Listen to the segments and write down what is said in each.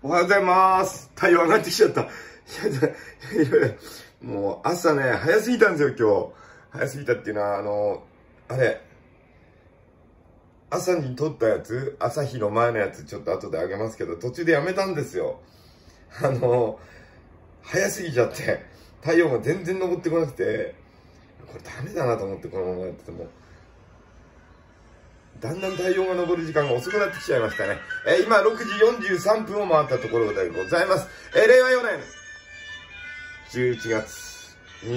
おはようございます。太陽上がってきちゃった。もう朝ね、早すぎたんですよ、今日。早すぎたっていうのは、あれ、朝に撮ったやつ、朝日の前のやつ、ちょっと後であげますけど、途中でやめたんですよ。早すぎちゃって、太陽が全然昇ってこなくて、これダメだなと思ってこのままやってても。だんだん太陽が昇る時間が遅くなってきちゃいましたね。今6時43分を回ったところでございます。令和4年11月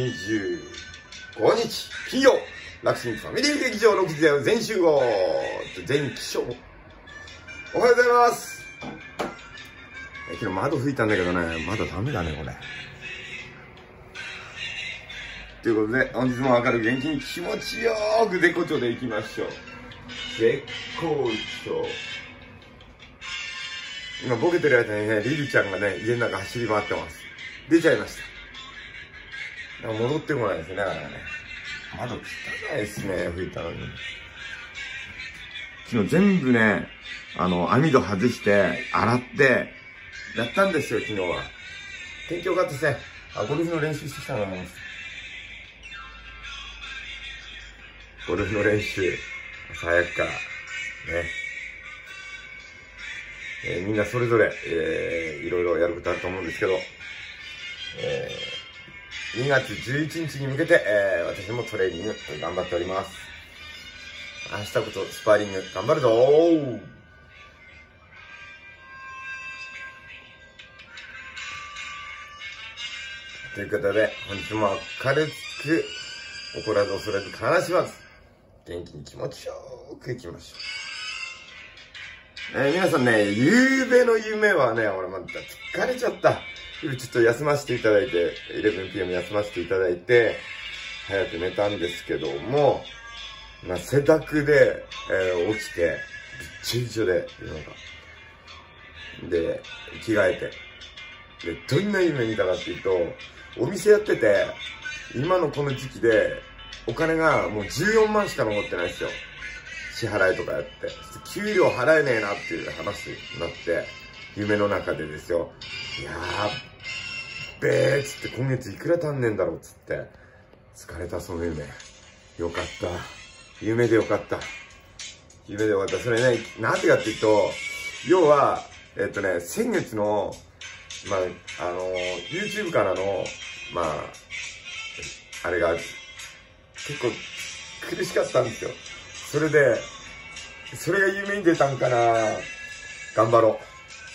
25日金曜、楽神ファミリー劇場6時だよ全集合全起床。おはようございます。昨日窓拭いたんだけどね、まだダメだねこれ。ということで本日も明るく元気に気持ちよーく絶好調でいきましょう。絶好調。今ボケてる間にね、リリちゃんがね、家の中走り回ってます。出ちゃいました。戻ってこないですね、だからね。窓汚いですね、拭いたのに。昨日全部ね、網戸外して、洗って、やったんですよ、昨日は。天気良かったですね。ゴルフの練習してきたのも。ゴルフの練習。朝早くから、ね。みんなそれぞれ、いろいろやることあると思うんですけど、2月11日に向けて、私もトレーニング頑張っております。明日こそスパーリング頑張るぞー。ということで、本日も明るく、怒らず恐れず話します。元気に気持ちよくいきましょう。皆さんね、夕べの夢はね、俺また疲れちゃった。ちょっと休ませていただいて、11pm 休ませていただいて、早く寝たんですけども、汗だくで、起きて、びっちょびちょで、で、着替えて、で、どんな夢見たかっていうと、お店やってて、今のこの時期で、お金がもう14万しか残ってないですよ。支払いとかやって。給料払えねえなっていう話になって、夢の中でですよ。やっべーっつって今月いくら足んねえんだろうっつって。疲れたその夢。よかった。夢でよかった。夢でよかった。それね、なんてかっていうと、要は、先月の、YouTube からの、あれが、結構苦しかったんですよ。それで、それが夢に出たんかな。頑張ろ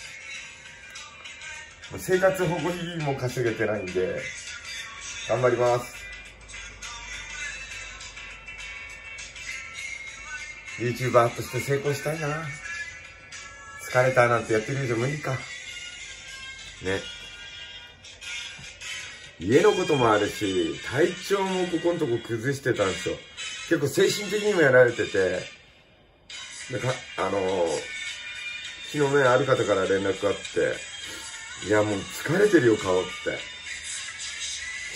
う。生活保護費も稼げてないんで、頑張ります。YouTuber として成功したいな。疲れたなんてやってる以上無理か。ね。家のこともあるし、体調もここのとこ崩してたんですよ。結構精神的にもやられてて、昨日ね、ある方から連絡があって、いやもう疲れてるよ顔って。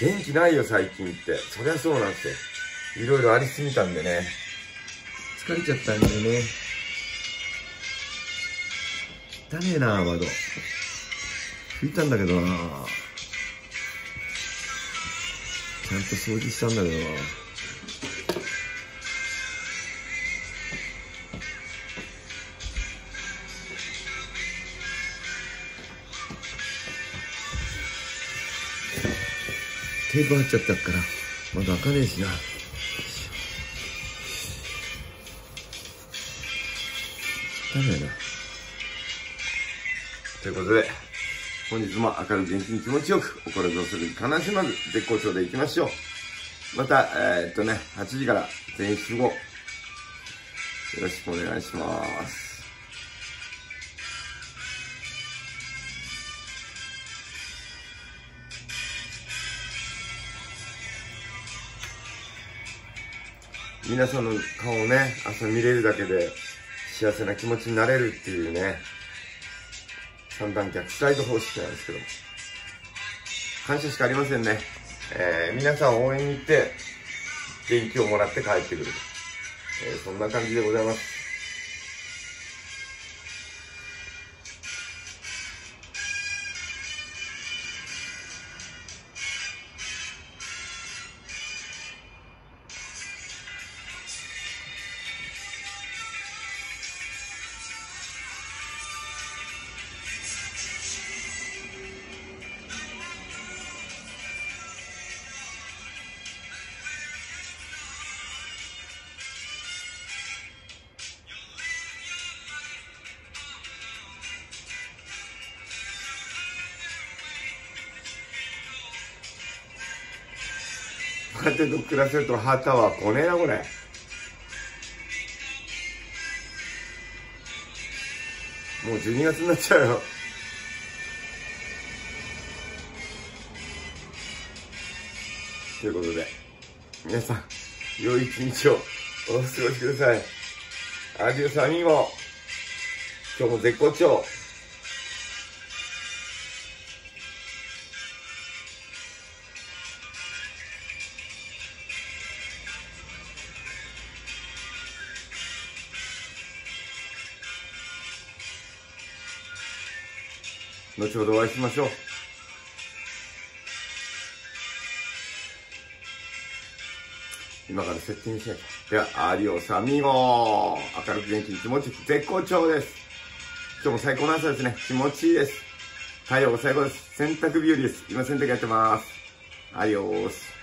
元気ないよ最近って。そりゃそうなんですよ。いろいろありすぎたんでね。疲れちゃったんでね。汚ねえな窓。拭いたんだけどな。ちゃんと掃除したんだけどな。テープ貼っちゃったからまだ開かねえしな。ダメだな。ということで本日も明るく元気に気持ちよく、怒らず恐れず悲しまず絶好調でいきましょう。また8時から全員集合よろしくお願いします。皆さんの顔をね、朝見れるだけで幸せな気持ちになれるっていうね、三段逆スライド方式なんですけど、感謝しかありませんね。皆さん応援に行って元気をもらって帰ってくる、そんな感じでございます。 カルテと暮らせるとハータワー来ねえな、これ。もう12月になっちゃうよ。ということで、皆さん、良い一日をお過ごしください。アディオスアミーゴ。今日も絶好調。後ほどお会いしましょう。今からセッティングしなきゃ。では、アディオスアミーゴ。明るく元気に気持ちよく絶好調です。今日も最高の朝ですね。気持ちいいです。太陽が最高です。洗濯日和です。今洗濯やってます。アディオス。